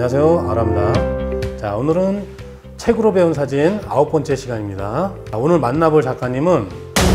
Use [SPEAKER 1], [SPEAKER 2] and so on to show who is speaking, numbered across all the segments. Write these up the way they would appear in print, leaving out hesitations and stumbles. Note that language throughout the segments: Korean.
[SPEAKER 1] 안녕하세요, 아라입니다. 자, 오늘은 책으로 배운 사진 9번째 시간입니다. 자, 오늘 만나볼 작가님은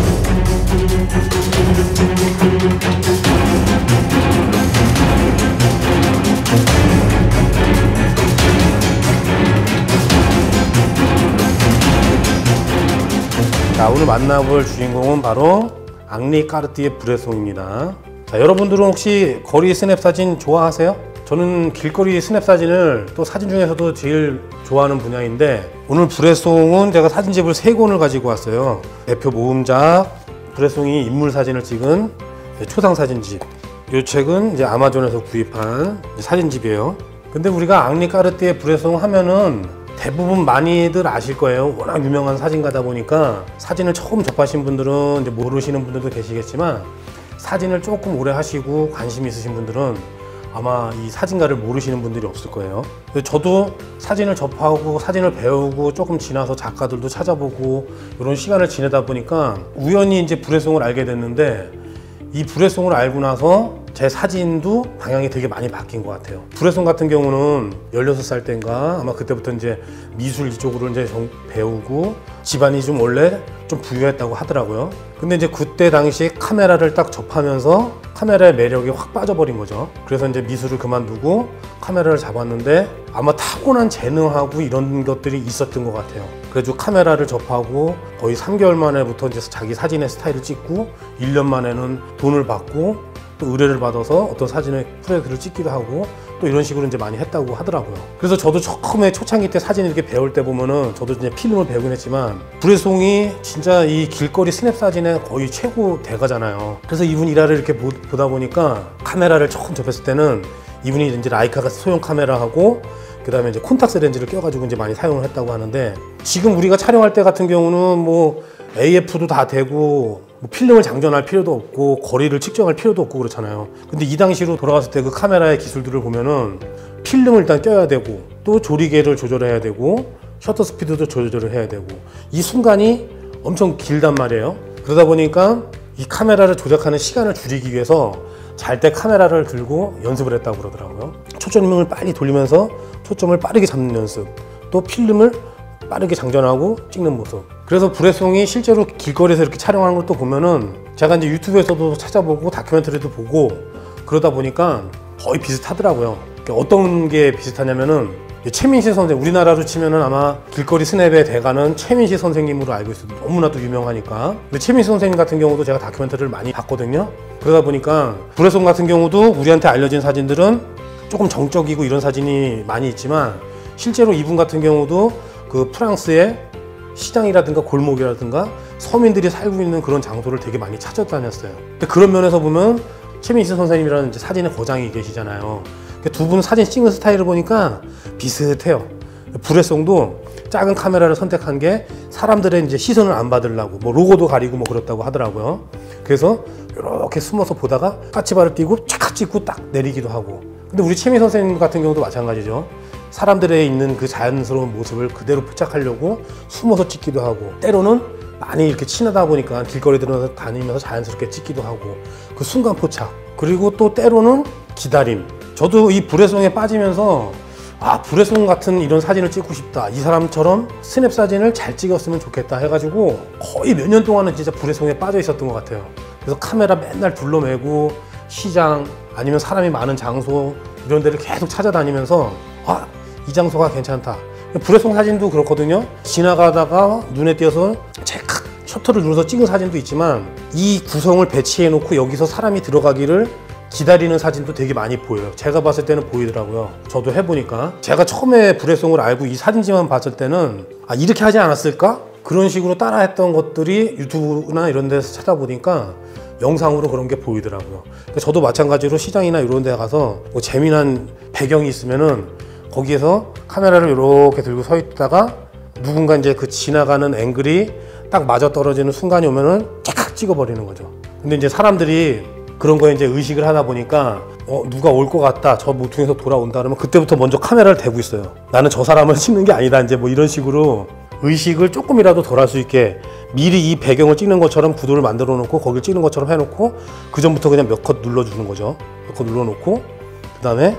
[SPEAKER 1] 오늘 만나볼 주인공은 바로 앙리 까르띠에 브레송입니다. 자, 여러분들은 혹시 거리 스냅 사진 좋아하세요? 저는 길거리 스냅 사진을 또 사진 중에서도 제일 좋아하는 분야인데, 오늘 브레송은 제가 사진집을 3권을 가지고 왔어요. 대표 모음작 브레송이 인물 사진을 찍은 초상 사진집. 이 책은 이제 아마존에서 구입한 사진집이에요. 근데 우리가 앙리 까르띠에 브레송 하면은 대부분 많이들 아실 거예요. 워낙 유명한 사진가다 보니까 사진을 처음 접하신 분들은 이제 모르시는 분들도 계시겠지만, 사진을 조금 오래 하시고 관심 있으신 분들은 아마 이 사진가를 모르시는 분들이 없을 거예요. 저도 사진을 접하고 사진을 배우고 조금 지나서 작가들도 찾아보고 이런 시간을 지내다 보니까 우연히 이제 브레송을 알게 됐는데, 이 브레송을 알고 나서 제 사진도 방향이 되게 많이 바뀐 것 같아요. 브레송 같은 경우는 16살 때인가 아마 그때부터 이제 미술 이쪽으로 이제 좀 배우고 집안이 좀 원래 좀 부유했다고 하더라고요. 근데 이제 그때 당시 카메라를 딱 접하면서 카메라의 매력이 확 빠져버린 거죠. 그래서 이제 미술을 그만두고 카메라를 잡았는데, 아마 타고난 재능하고 이런 것들이 있었던 것 같아요. 그래가지고 카메라를 접하고 거의 3개월 만에부터 이제 자기 사진의 스타일을 찍고, 1년 만에는 돈을 받고 또 의뢰를 받아서 어떤 사진의 프로젝트를 찍기도 하고, 또 이런 식으로 이제 많이 했다고 하더라고요. 그래서 저도 처음에 초창기 때 사진 이렇게 배울 때 보면은, 저도 이제 필름을 배우긴 했지만 브레송이 진짜 이 길거리 스냅 사진의 거의 최고 대가잖아요. 그래서 이분 일화를 이렇게 보다 보니까, 카메라를 처음 접했을 때는 이분이 이제 라이카 소형 카메라하고 그 다음에 이제 콘탁스 렌즈를 껴가지고 이제 많이 사용을 했다고 하는데, 지금 우리가 촬영할 때 같은 경우는 뭐 AF도 다 되고 뭐 필름을 장전할 필요도 없고 거리를 측정할 필요도 없고 그렇잖아요. 근데 이 당시로 돌아갔을 때 그 카메라의 기술들을 보면은 필름을 일단 껴야 되고, 또 조리개를 조절해야 되고, 셔터 스피드도 조절을 해야 되고, 이 순간이 엄청 길단 말이에요. 그러다 보니까 이 카메라를 조작하는 시간을 줄이기 위해서 잘 때 카메라를 들고 연습을 했다고 그러더라고요. 초점을 빨리 돌리면서 초점을 빠르게 잡는 연습, 또 필름을 빠르게 장전하고 찍는 모습. 그래서 브레송이 실제로 길거리에서 이렇게 촬영하는 것도 보면은, 제가 이제 유튜브에서도 찾아보고 다큐멘터리도 보고 그러다 보니까 거의 비슷하더라고요. 어떤 게 비슷하냐면은, 최민식 선생, 우리나라로 치면은 아마 길거리 스냅의 대가는 최민식 선생님으로 알고 있어요. 너무나도 유명하니까. 근데 최민식 선생님 같은 경우도 제가 다큐멘터리를 많이 봤거든요. 그러다 보니까 브레송 같은 경우도 우리한테 알려진 사진들은 조금 정적이고 이런 사진이 많이 있지만, 실제로 이분 같은 경우도 그 프랑스의 시장이라든가 골목이라든가 서민들이 살고 있는 그런 장소를 되게 많이 찾아다녔어요. 근데 그런 면에서 보면 최민식 선생님이라는 이제 사진의 거장이 계시잖아요. 두 분 사진 찍는 스타일을 보니까 비슷해요. 브레송도 작은 카메라를 선택한 게 사람들의 이제 시선을 안 받으려고, 뭐 로고도 가리고 뭐 그렇다고 하더라고요. 그래서 이렇게 숨어서 보다가 까치발을 띄고 촥 찍고 딱 내리기도 하고. 근데 우리 최민식 선생님 같은 경우도 마찬가지죠. 사람들의 있는 그 자연스러운 모습을 그대로 포착하려고 숨어서 찍기도 하고, 때로는 많이 이렇게 친하다 보니까 길거리 들어서 다니면서 자연스럽게 찍기도 하고, 그 순간 포착. 그리고 또 때로는 기다림. 저도 이 브레송에 빠지면서, 아, 브레송 같은 이런 사진을 찍고 싶다, 이 사람처럼 스냅 사진을 잘 찍었으면 좋겠다 해가지고 거의 몇 년 동안은 진짜 브레송에 빠져 있었던 것 같아요. 그래서 카메라 맨날 둘러매고 시장 아니면 사람이 많은 장소 이런 데를 계속 찾아다니면서, 아, 이 장소가 괜찮다. 브레송 사진도 그렇거든요. 지나가다가 눈에 띄어서 찰칵 셔터를 눌러서 찍은 사진도 있지만, 이 구성을 배치해 놓고 여기서 사람이 들어가기를 기다리는 사진도 되게 많이 보여요. 제가 봤을 때는 보이더라고요. 저도 해보니까. 제가 처음에 브레송을 알고 이 사진집만 봤을 때는, 아, 이렇게 하지 않았을까? 그런 식으로 따라 했던 것들이 유튜브나 이런 데서 찾아보니까 영상으로 그런 게 보이더라고요. 저도 마찬가지로 시장이나 이런 데 가서 뭐 재미난 배경이 있으면은 거기에서 카메라를 이렇게 들고 서 있다가 누군가 이제 그 지나가는 앵글이 딱 맞아 떨어지는 순간이 오면은 쫙 찍어버리는 거죠. 근데 이제 사람들이 그런 거에 이제 의식을 하다 보니까, 누가 올 것 같다, 저 모퉁이에서 돌아온다 그러면 그때부터 먼저 카메라를 대고 있어요. 나는 저 사람을 찍는 게 아니다, 이제 뭐 이런 식으로 의식을 조금이라도 덜 할 수 있게 미리 이 배경을 찍는 것처럼 구도를 만들어 놓고 거길 찍는 것처럼 해놓고, 그 전부터 그냥 몇 컷 눌러주는 거죠. 몇 컷 눌러놓고, 그 다음에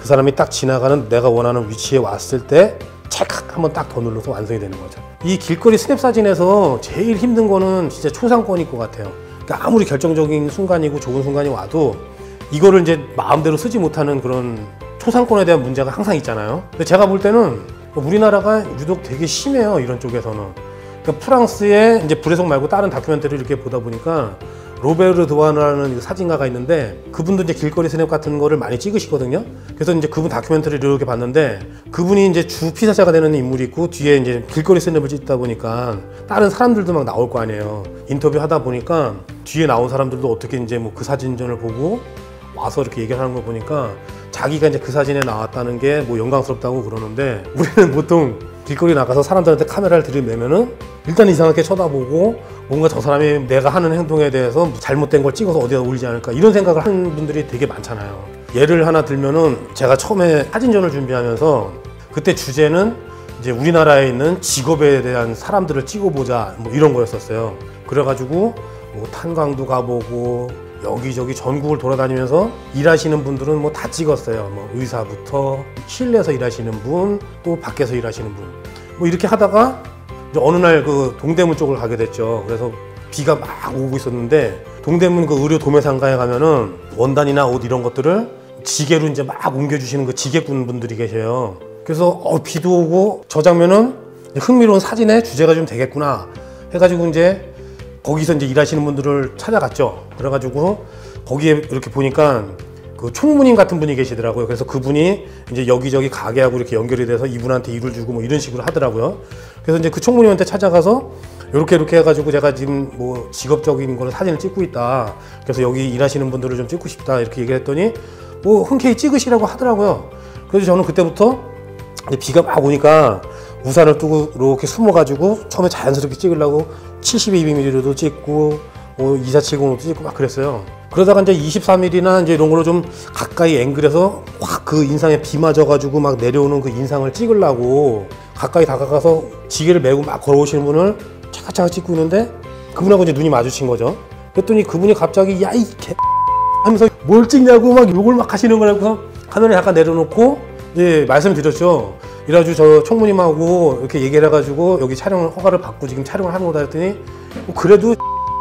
[SPEAKER 1] 그 사람이 딱 지나가는 내가 원하는 위치에 왔을 때 찰칵 한번 딱 더 눌러서 완성이 되는 거죠. 이 길거리 스냅 사진에서 제일 힘든 거는 진짜 초상권일 것 같아요. 그러니까 아무리 결정적인 순간이고 좋은 순간이 와도 이거를 이제 마음대로 쓰지 못하는 그런 초상권에 대한 문제가 항상 있잖아요. 근데 제가 볼 때는 우리나라가 유독 되게 심해요, 이런 쪽에서는. 그러니까 프랑스의 이제 브레송 말고 다른 다큐멘터리를 이렇게 보다 보니까 로베르 드와나라는 사진가가 있는데 그분도 이제 길거리 스냅 같은 거를 많이 찍으시거든요. 그래서 이제 그분 다큐멘터리를 이렇게 봤는데 그분이 이제 주 피사자가 되는 인물이 있고 뒤에 이제 길거리 스냅을 찍다 보니까 다른 사람들도 막 나올 거 아니에요. 인터뷰 하다 보니까 뒤에 나온 사람들도 어떻게 이제 뭐 그 사진전을 보고 와서 이렇게 얘기를 하는 거 보니까 자기가 이제 그 사진에 나왔다는 게 뭐 영광스럽다고 그러는데 우리는 보통 길거리 나가서 사람들한테 카메라를 들이대면은 일단 이상하게 쳐다보고 뭔가 저 사람이 내가 하는 행동에 대해서 잘못된 걸 찍어서 어디다 올리지 않을까 이런 생각을 하는 분들이 되게 많잖아요. 예를 하나 들면은 제가 처음에 사진전을 준비하면서 그때 주제는 이제 우리나라에 있는 직업에 대한 사람들을 찍어보자 뭐 이런 거였었어요. 그래가지고 뭐 탄광도 가보고 여기저기 전국을 돌아다니면서 일하시는 분들은 뭐 다 찍었어요. 뭐 의사부터 실내에서 일하시는 분, 또 밖에서 일하시는 분. 뭐 이렇게 하다가 이제 어느 날 그 동대문 쪽을 가게 됐죠. 그래서 비가 막 오고 있었는데 동대문 그 의료 도매상가에 가면은 원단이나 옷 이런 것들을 지게로 이제 막 옮겨주시는 그 지게꾼 분들이 계세요. 그래서 비도 오고 저 장면은 흥미로운 사진의 주제가 좀 되겠구나 해가지고 이제 거기서 이제 일하시는 분들을 찾아갔죠. 그래가지고 거기에 이렇게 보니까 그 총무님 같은 분이 계시더라고요. 그래서 그분이 이제 여기저기 가게하고 이렇게 연결이 돼서 이분한테 일을 주고 뭐 이런 식으로 하더라고요. 그래서 이제 그 총무님한테 찾아가서 이렇게 해가지고 제가 지금 뭐 직업적인 거를 사진을 찍고 있다. 그래서 여기 일하시는 분들을 좀 찍고 싶다. 이렇게 얘기를 했더니 뭐 흔쾌히 찍으시라고 하더라고요. 그래서 저는 그때부터 비가 막 오니까 우산을 두고 이렇게 숨어가지고 처음에 자연스럽게 찍으려고 72mm로도 찍고 뭐 2470으로도 찍고 막 그랬어요. 그러다가 이제 24mm나 이제 이런 걸로 좀 가까이 앵글에서 확 그 인상에 비 맞아가지고 막 내려오는 그 인상을 찍으려고 가까이 다가가서 지게를 메고 막 걸어오시는 분을 차카차카 찍고 있는데 그분하고 이제 눈이 마주친 거죠. 그랬더니 그분이 갑자기 야 이 개 하면서 뭘 찍냐고 막 욕을 막 하시는 거라고 카메라 잠깐 내려놓고 이제 말씀드렸죠. 이래가지고 저 총무님하고 이렇게 얘기를 해가지고 여기 촬영을 허가를 받고 지금 촬영을 하는 거다 했더니 뭐 그래도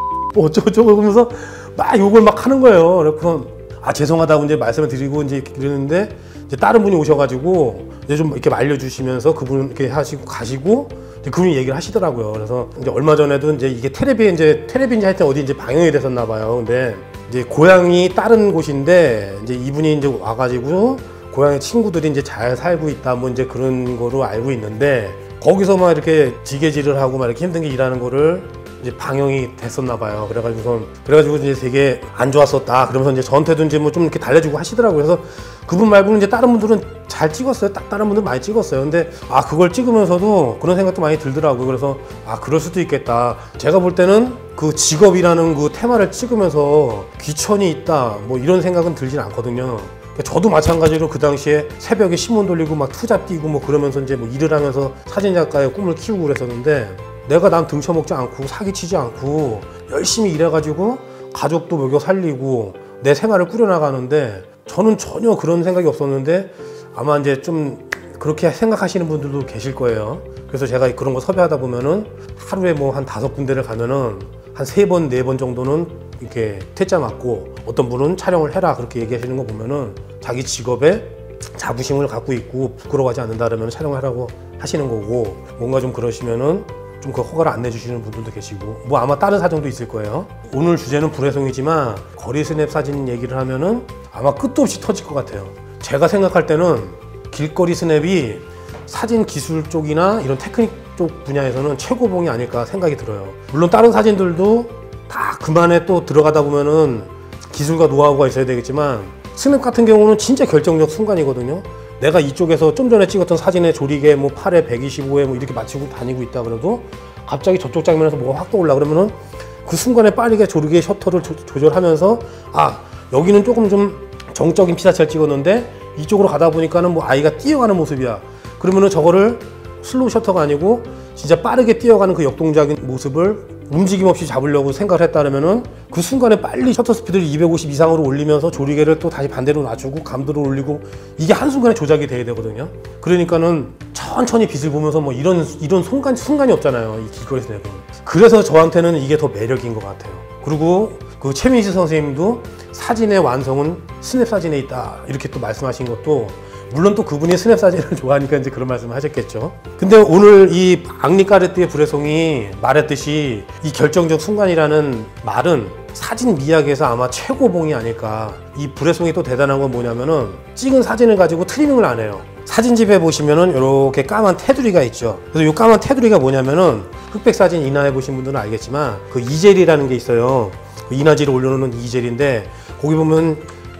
[SPEAKER 1] 뭐 어쩌고저쩌고 그러면서 막 욕을 막 하는 거예요. 그래서 죄송하다고 이제 말씀을 드리고 이제 그랬는데 이제 다른 분이 오셔가지고 이제 좀 이렇게 말려주시면서 그분 이렇게 하시고 가시고 이제 그분이 얘기를 하시더라고요. 그래서 이제 얼마 전에도 이제 이게 텔레비인지 하여튼 어디 이제 방영이 됐었나 봐요. 근데 이제 고향이 다른 곳인데 이제 이분이 이제 와가지고 고향의 친구들이 이제 잘 살고 있다 뭐 이제 그런 거로 알고 있는데 거기서 막 이렇게 지게질을 하고 막 이렇게 힘든 게 일하는 거를 이제 방영이 됐었나 봐요. 그래가지고 이제 되게 안 좋았었다. 그러면서 이제 저한테도 이제 뭐 좀 이렇게 달래주고 하시더라고요. 그래서 그분 말고는 이제 다른 분들은 잘 찍었어요. 다른 분들 많이 찍었어요. 근데 그걸 찍으면서도 그런 생각도 많이 들더라고요. 그래서 그럴 수도 있겠다. 제가 볼 때는 그 직업이라는 그 테마를 찍으면서 귀천이 있다 뭐 이런 생각은 들진 않거든요. 저도 마찬가지로 그 당시에 새벽에 신문 돌리고 막 투잡 뛰고 뭐 그러면서 이제 뭐 일을 하면서 사진작가의 꿈을 키우고 그랬었는데 내가 남 등쳐먹지 않고 사기치지 않고 열심히 일해가지고 가족도 먹여 살리고 내 생활을 꾸려나가는데 저는 전혀 그런 생각이 없었는데 아마 이제 좀 그렇게 생각하시는 분들도 계실 거예요. 그래서 제가 그런 거 섭외하다 보면은 하루에 뭐 한 5군데를 가면은 한 3번, 4번 정도는 이렇게 퇴짜 맞고 어떤 분은 촬영을 해라 그렇게 얘기하시는 거 보면은 자기 직업에 자부심을 갖고 있고 부끄러워하지 않는다 그러면 촬영을 하라고 하시는 거고 뭔가 좀 그러시면은 좀 그 허가를 안 내주시는 분들도 계시고 뭐 아마 다른 사정도 있을 거예요. 오늘 주제는 불회송이지만 거리 스냅 사진 얘기를 하면은 아마 끝도 없이 터질 것 같아요. 제가 생각할 때는 길거리 스냅이 사진 기술 쪽이나 이런 테크닉 쪽 분야에서는 최고봉이 아닐까 생각이 들어요. 물론 다른 사진들도 다 그만에 또 들어가다 보면은 기술과 노하우가 있어야 되겠지만 스냅 같은 경우는 진짜 결정적 순간이거든요. 내가 이쪽에서 좀 전에 찍었던 사진의 조리개 뭐 8에 125에 뭐 이렇게 맞추고 다니고 있다 그래도 갑자기 저쪽 장면에서 뭐가 확 떠올라 그러면은 그 순간에 빠르게 조리개 셔터를 조절하면서 여기는 조금 좀 정적인 피사체를 찍었는데 이쪽으로 가다 보니까는 뭐 아이가 뛰어가는 모습이야. 그러면은 저거를 슬로우 셔터가 아니고 진짜 빠르게 뛰어가는 그 역동적인 모습을 움직임 없이 잡으려고 생각을 했다면은 그 순간에 빨리 셔터 스피드를 250 이상으로 올리면서 조리개를 또 다시 반대로 놔주고 감도를 올리고 이게 한순간에 조작이 돼야 되거든요. 그러니까는 천천히 빛을 보면서 뭐 이런 순간이 없잖아요. 이 길거리 스냅은. 그래서 저한테는 이게 더 매력인 것 같아요. 그리고 그 최민식 선생님도 사진의 완성은 스냅 사진에 있다 이렇게 또 말씀하신 것도 물론 또 그분이 스냅 사진을 좋아하니까 이제 그런 말씀을 하셨겠죠. 근데 오늘 이 앙리 까르띠에 브레송이 말했듯이 이 결정적 순간이라는 말은 사진 미학에서 아마 최고봉이 아닐까. 이 브레송이 또 대단한 건 뭐냐면은 찍은 사진을 가지고 트리밍을 안 해요. 사진집에 보시면은 이렇게 까만 테두리가 있죠. 그래서 이 까만 테두리가 뭐냐면은 흑백 사진 인화해 보신 분들은 알겠지만 그 이젤이라는 게 있어요. 그 인화지를 올려놓는 이젤인데 거기 보면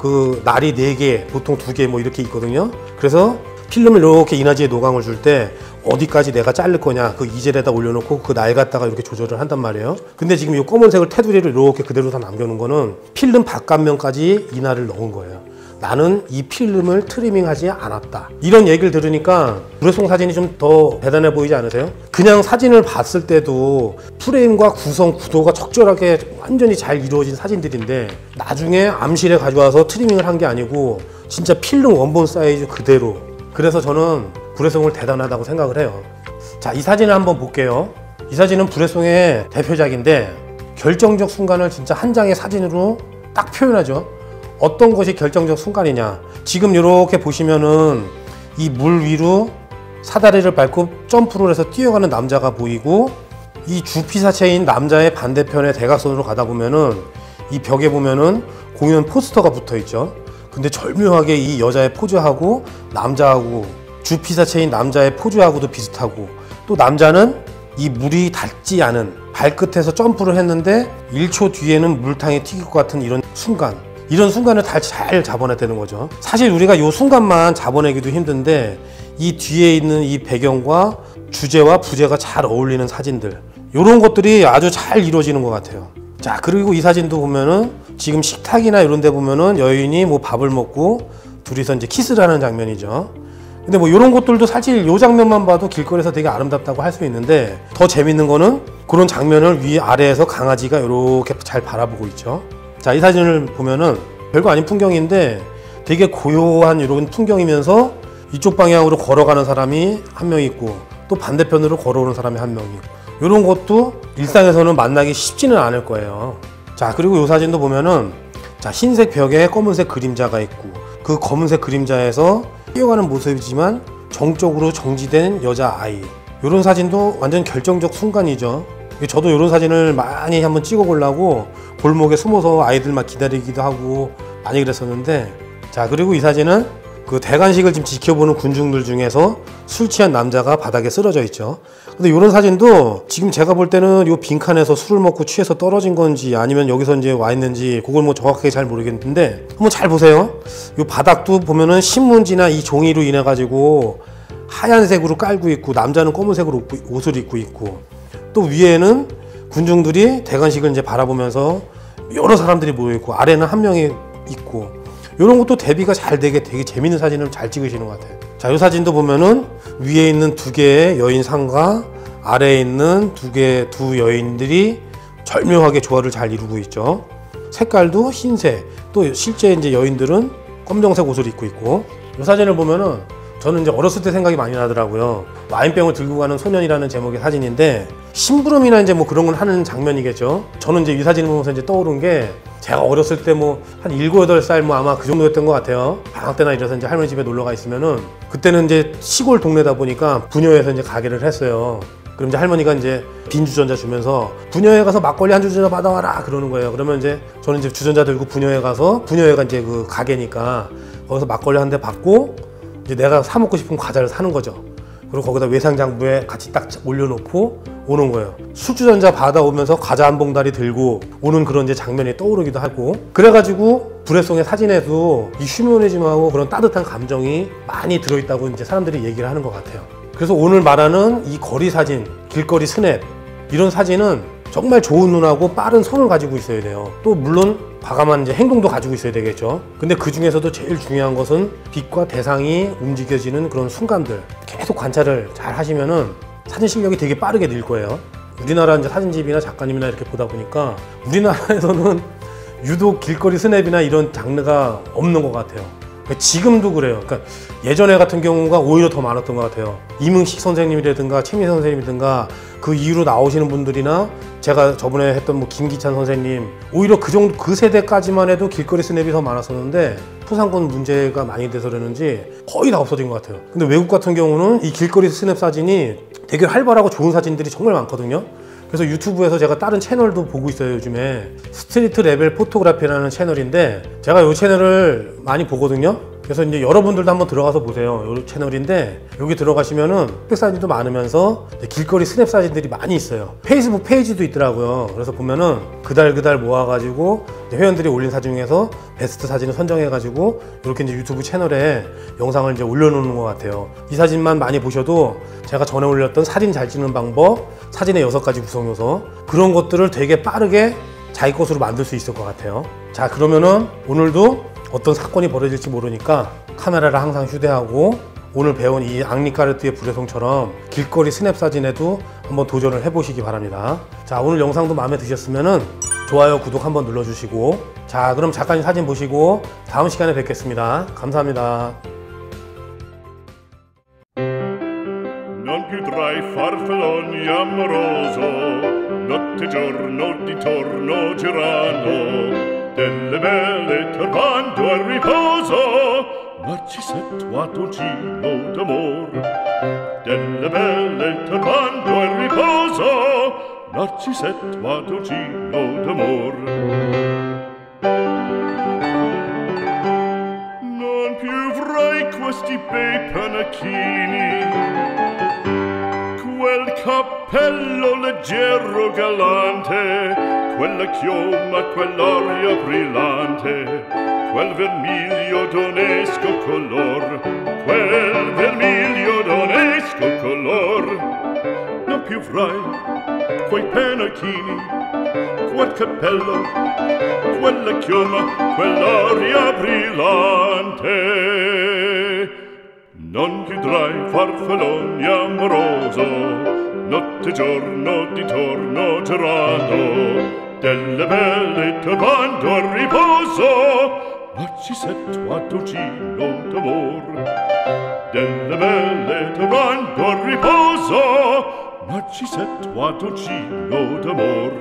[SPEAKER 1] 그 날이 4개, 보통 2개 뭐 이렇게 있거든요. 그래서 필름을 이렇게 인화지에 노광을 줄 때 어디까지 내가 자를 거냐 그 이젤에다 올려놓고 그 날 갖다가 이렇게 조절을 한단 말이에요. 근데 지금 이 검은색을 테두리를 이렇게 그대로 다 남겨놓은 거는 필름 바깥면까지 인화를 넣은 거예요. 나는 이 필름을 트리밍하지 않았다. 이런 얘기를 들으니까 브레송 사진이 좀 더 대단해 보이지 않으세요? 그냥 사진을 봤을 때도 프레임과 구성, 구도가 적절하게 완전히 잘 이루어진 사진들인데 나중에 암실에 가져와서 트리밍을 한 게 아니고 진짜 필름 원본 사이즈 그대로. 그래서 저는 브레송을 대단하다고 생각을 해요. 자, 이 사진을 한번 볼게요. 이 사진은 브레송의 대표작인데 결정적 순간을 진짜 한 장의 사진으로 딱 표현하죠. 어떤 것이 결정적 순간이냐. 지금 이렇게 보시면은 이 물 위로 사다리를 밟고 점프를 해서 뛰어가는 남자가 보이고 이 주피사체인 남자의 반대편에 대각선으로 가다 보면은 이 벽에 보면은 공연 포스터가 붙어 있죠. 근데 절묘하게 이 여자의 포즈하고 남자하고 주피사체인 남자의 포즈하고도 비슷하고 또 남자는 이 물이 닿지 않은 발끝에서 점프를 했는데 1초 뒤에는 물탕에 튀길 것 같은 이런 순간. 이런 순간을 잘 잡아내는 거죠. 사실 우리가 이 순간만 잡아내기도 힘든데 이 뒤에 있는 이 배경과 주제와 부제가 잘 어울리는 사진들 이런 것들이 아주 잘 이루어지는 것 같아요. 자, 그리고 이 사진도 보면은 지금 식탁이나 이런 데 보면은 여인이 뭐 밥을 먹고 둘이서 이제 키스를 하는 장면이죠. 근데 뭐 이런 것들도 사실 이 장면만 봐도 길거리에서 되게 아름답다고 할 수 있는데 더 재밌는 거는 그런 장면을 위 아래에서 강아지가 이렇게 잘 바라보고 있죠. 자, 이 사진을 보면은 별거 아닌 풍경인데 되게 고요한 이런 풍경이면서 이쪽 방향으로 걸어가는 사람이 한 명 있고 또 반대편으로 걸어오는 사람이 한 명 있고 이런 것도 일상에서는 만나기 쉽지는 않을 거예요. 자, 그리고 이 사진도 보면은 자, 흰색 벽에 검은색 그림자가 있고 그 검은색 그림자에서 뛰어가는 모습이지만 정적으로 정지된 여자아이 이런 사진도 완전 결정적 순간이죠. 저도 이런 사진을 많이 한번 찍어 보려고 골목에 숨어서 아이들 막 기다리기도 하고 많이 그랬었는데 자, 그리고 이 사진은 그 대관식을 지금 지켜보는 군중들 중에서 술 취한 남자가 바닥에 쓰러져 있죠. 근데 이런 사진도 지금 제가 볼 때는 이 빈칸에서 술을 먹고 취해서 떨어진 건지 아니면 여기서 이제 와 있는지 그걸 뭐 정확하게 잘 모르겠는데 한번 잘 보세요. 이 바닥도 보면은 신문지나 이 종이로 인해 가지고 하얀색으로 깔고 있고 남자는 검은색으로 옷을 입고 있고 또 위에는 군중들이 대관식을 이제 바라보면서 여러 사람들이 모여 있고 아래는 한 명이 있고 이런 것도 대비가 잘 되게 되게 재밌는 사진을 잘 찍으시는 것 같아요. 자, 이 사진도 보면은 위에 있는 2개의 여인 상과 아래에 있는 두 여인들이 절묘하게 조화를 잘 이루고 있죠. 색깔도 흰색, 또 실제 이제 여인들은 검정색 옷을 입고 있고 이 사진을 보면은 저는 이제 어렸을 때 생각이 많이 나더라고요. 와인병을 들고 가는 소년이라는 제목의 사진인데 심부름이나 이제 뭐 그런 걸 하는 장면이겠죠. 저는 이제 이 사진을 보면서 이제 떠오른 게 제가 어렸을 때 뭐 한 7, 8살 뭐 아마 그 정도였던 것 같아요. 방학 때나 이래서 이제 할머니 집에 놀러 가 있으면은 그때는 이제 시골 동네다 보니까 부녀에서 이제 가게를 했어요. 그럼 이제 할머니가 이제 빈 주전자 주면서 부녀에 가서 막걸리 한 주전자 받아와라 그러는 거예요. 그러면 이제 저는 이제 주전자 들고 부녀에 가서 부녀회가 이제 그 가게니까 거기서 막걸리 한 대 받고 이제 내가 사 먹고 싶은 과자를 사는 거죠. 그리고 거기다 외상장부에 같이 딱 올려놓고 오는 거예요. 술주전자 받아오면서 과자 한 봉다리 들고 오는 그런 이제 장면이 떠오르기도 하고 그래가지고 브레송의 사진에도 이 휴머니즘하고 그런 따뜻한 감정이 많이 들어있다고 이제 사람들이 얘기를 하는 것 같아요. 그래서 오늘 말하는 이 거리 사진, 길거리 스냅 이런 사진은 정말 좋은 눈하고 빠른 손을 가지고 있어야 돼요. 또 물론 과감한 이제 행동도 가지고 있어야 되겠죠. 근데 그 중에서도 제일 중요한 것은 빛과 대상이 움직여지는 그런 순간들 계속 관찰을 잘 하시면은 사진 실력이 되게 빠르게 늘 거예요. 우리나라 이제 사진집이나 작가님이나 이렇게 보다 보니까 우리나라에서는 유독 길거리 스냅이나 이런 장르가 없는 것 같아요. 지금도 그래요. 그러니까 예전에 같은 경우가 오히려 더 많았던 것 같아요. 이문식 선생님이라든가 최민선 선생님이라든가 그 이후로 나오시는 분들이나 제가 저번에 했던 뭐 김기찬 선생님, 오히려 그 정도 그 세대까지만 해도 길거리 스냅이 더 많았었는데 토상권 문제가 많이 돼서 그러는지 거의 다 없어진 것 같아요. 근데 외국 같은 경우는 이 길거리 스냅 사진이 되게 활발하고 좋은 사진들이 정말 많거든요. 그래서 유튜브에서 제가 다른 채널도 보고 있어요. 요즘에 스트리트 레벨 포토그래피라는 채널인데 제가 이 채널을 많이 보거든요. 그래서 이제 여러분들도 한번 들어가서 보세요. 이 채널인데 여기 들어가시면은 흑백 사진도 많으면서 길거리 스냅 사진들이 많이 있어요. 페이스북 페이지도 있더라고요. 그래서 보면은 그달 모아가지고 회원들이 올린 사진 중에서 베스트 사진을 선정해가지고 이렇게 이제 유튜브 채널에 영상을 이제 올려놓는 것 같아요. 이 사진만 많이 보셔도 제가 전에 올렸던 사진 잘 찍는 방법, 사진의 6가지 구성 요소 그런 것들을 되게 빠르게 자기 것으로 만들 수 있을 것 같아요. 자, 그러면은 오늘도 어떤 사건이 벌어질지 모르니까 카메라를 항상 휴대하고 오늘 배운 이 앙리 까르띠에 브레송처럼 길거리 스냅 사진에도 한번 도전을 해보시기 바랍니다. 자, 오늘 영상도 마음에 드셨으면은 좋아요, 구독 한번 눌러주시고, 자, 그럼 작가님 사진 보시고 다음 시간에 뵙겠습니다. 감사합니다.
[SPEAKER 2] Non più tra i farfalloni amoroso, notte e giorno di torno girano, delle belle turbando al riposo, Narcisetto Adolgino d'amor. Delle belle turbando al riposo, Narcisetto Adolgino d'amor. Non più avrai questi bei panacchini, quel cappello leggero galante, quella chioma, quell'aria brillante, quel vermiglio d'onesco color, quel vermiglio d'onesco color. Non più avrai quei pennacchini, quel cappello, quella chioma, quell'aria brillante. Non chiudrai farfalloni amoroso, notte e giorno di torno girando, delle belle turbando al riposo, Narcisetto Adolgino d'amor. Delle belle turbando al riposo, Narcisetto Adolgino d'amor.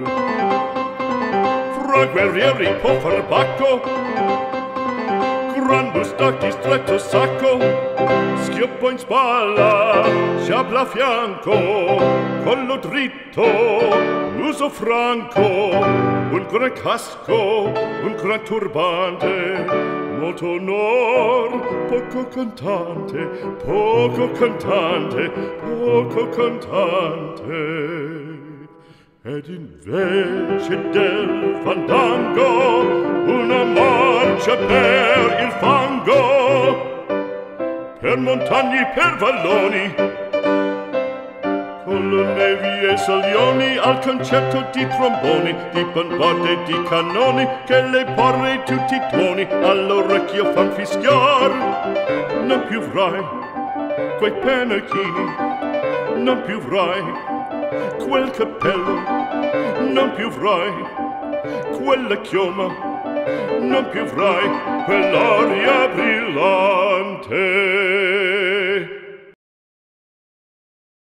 [SPEAKER 2] Fra guerrieri può far pacco, grande stacchi stretto sacco, schioppo in spalla, sciabla a fianco, collo dritto, muso franco, un gran casco, un gran turbante, molto onor, poco cantante, poco cantante, poco cantante. Ed invece del fandango una marcia per il fango, per montagne, per valloni, con le nevi e salioni, al concerto di tromboni, di bombarde e di cannoni, che le porre tutti i tuoni all'orecchio fan fischiar. Non più avrai quei pennacchini, non più avrai quel cappello, non più avrai quella chioma, non più avrai quell'aria brillante.